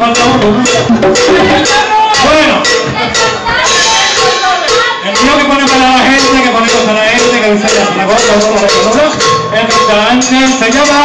falta uno. Bueno, el tío que pone para la gente, que pone cosas a la gente, que dice una cosa, uno lo reconoce. El restaurante se llama...